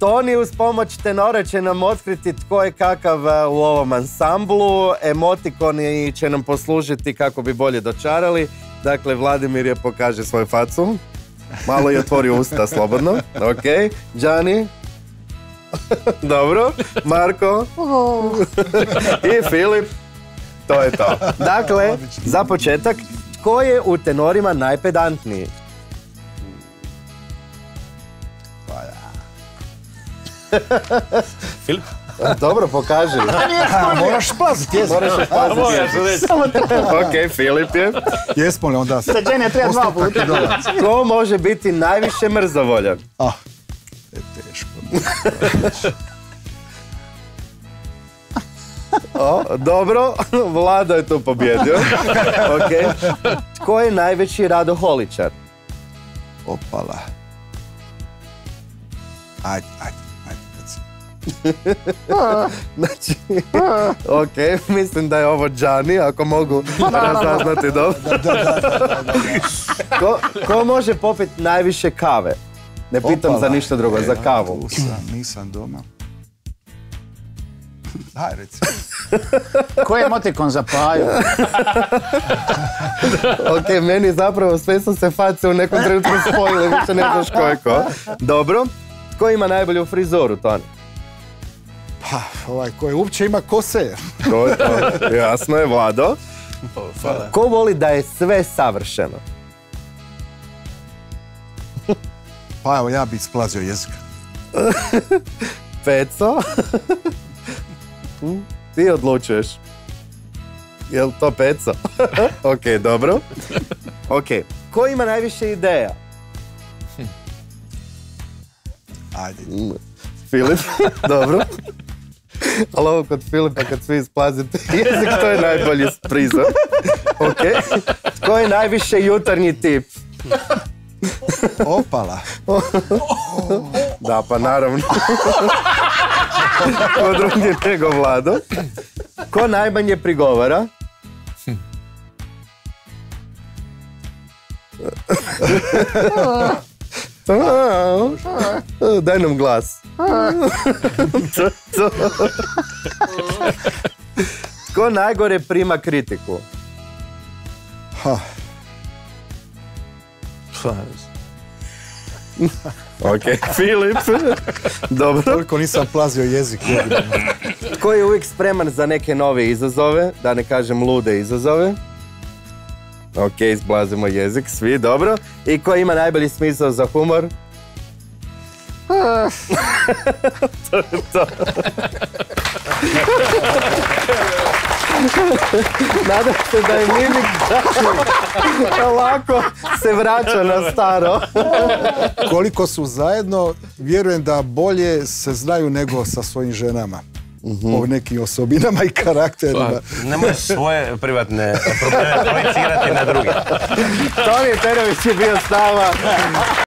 Toni uz pomoć tenora će nam otkriti tko je kakav u ovom ansamblu. Emotikoni će nam poslužiti kako bi bolje dočarali. Dakle, Vladimir je pokaže svoju facu. Malo je otvorio usta slobodno. Ok. Gianni. Dobro. Marko. I Filip. To je to. Dakle, za početak, tko je u tenorima najpedantniji? Filip? Dobro, pokaži. Moraš plaziti, jesmo. Ok, Filip je. Jesmo li onda? Za Gianni treba 2 puta. Ko može biti najviše mrzovoljan? Je teško. Dobro, Vlado je tu pobjedio. Ok. Tko je najveći radoholičar? Opala. Ajde. Znači, ok, mislim da je ovo Gianni, ako mogu razaznati dobro. Ko može popiti najviše kave? Ne pitam za ništa drugo, za kavu. Nisam doma. Daj, reci. Ko je emotikon za Paju? Ok, meni zapravo sve sam se face u nekom trenutku spojile, više ne znaš ko je ko. Dobro. Ko ima najbolju frizuru, Toni? Pa, koji uopće ima kose. To je to. Jasno je, Vlado. Ko voli da je sve savršeno? Pa evo, ja bi isplazio jezik. Peco? Ti odlučuješ. Jel to Peco? Ok, dobro. Ok, ko ima najviše ideja? Ajde. Filip, dobro. Ali ovo kod Filipa, kad svi isplazite jezik, to je najbolji prizor. Ok. Tko je najviše jutarnji tip? Opala. Da, pa naravno. Ko drugi nego Vlado. Ko najmanje prigovara? Daj nam glas. Ko najgore prima kritiku? Ok, Filip. Dobro. Toliko nisam plazio jezik. Ko je uvijek spreman za neke nove izazove, da ne kažem lude izazove? Ok, izblazimo jezik, svi, dobro. I ko ima najbolji smisao za humor? To je to. Nadam se da je mimik lako se vraća na staro. Koliko su zajedno, vjerujem da bolje se znaju nego sa svojim ženama. O nekim osobinama i karakterima. Ne možeš svoje privatne probleme projicirati na druge. Toni Perović je bio s nama.